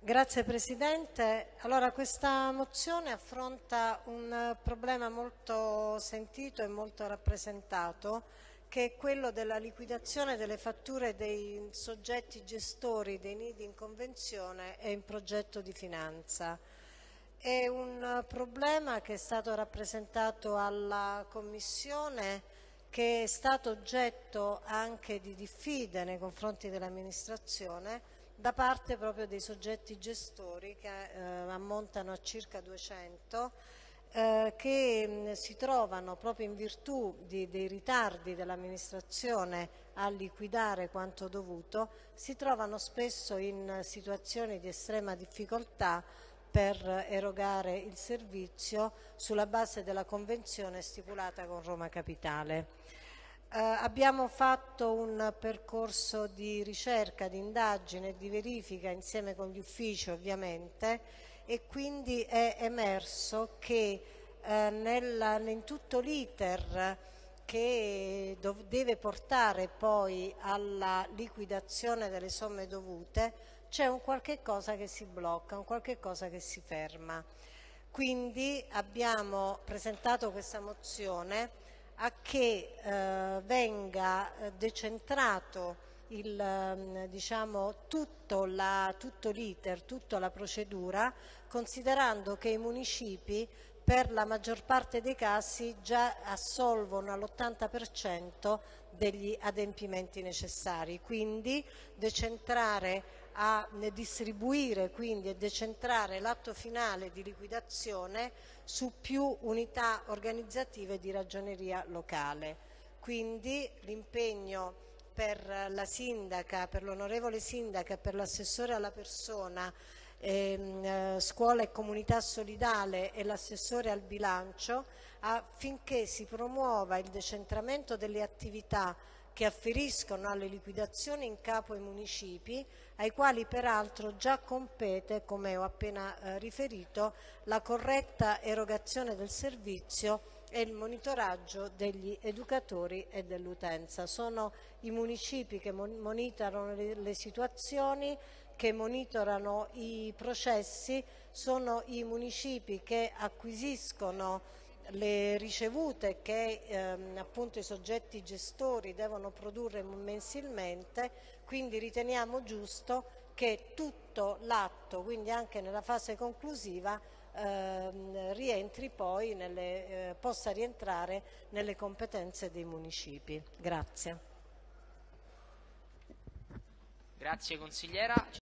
Grazie Presidente. Allora, questa mozione affronta un problema molto sentito e molto rappresentato, che è quello della liquidazione delle fatture dei soggetti gestori dei nidi in convenzione e in progetto di finanza. È un problema che è stato rappresentato alla Commissione, che è stato oggetto anche di diffide nei confronti dell'amministrazione da parte proprio dei soggetti gestori, che ammontano a circa 200, che si trovano proprio in virtù dei ritardi dell'amministrazione a liquidare quanto dovuto, si trovano spesso in situazioni di estrema difficoltà per erogare il servizio sulla base della convenzione stipulata con Roma Capitale. Abbiamo fatto un percorso di ricerca, di indagine e di verifica insieme con gli uffici ovviamente, e quindi è emerso che in tutto l'iter che deve portare poi alla liquidazione delle somme dovute c'è un qualche cosa che si blocca, un qualche cosa che si ferma. Quindi abbiamo presentato questa mozione a che venga decentrato tutto l'iter, tutta la procedura, considerando che i municipi per la maggior parte dei casi già assolvono all'80% degli adempimenti necessari, quindi distribuire quindi e decentrare l'atto finale di liquidazione su più unità organizzative di ragioneria locale. Quindi l'impegno per la sindaca, per l'onorevole sindaca e per l'assessore alla persona, scuola e comunità solidale e l'assessore al bilancio, affinché si promuova il decentramento delle attività che afferiscono alle liquidazioni in capo ai municipi, ai quali peraltro già compete, come ho appena riferito, la corretta erogazione del servizio e il monitoraggio degli educatori e dell'utenza. Sono i municipi che monitorano le situazioni, che monitorano i processi, sono i municipi che acquisiscono le ricevute che appunto i soggetti gestori devono produrre mensilmente, quindi riteniamo giusto che tutto l'atto, quindi anche nella fase conclusiva, possa rientrare nelle competenze dei municipi. Grazie. Grazie consigliera.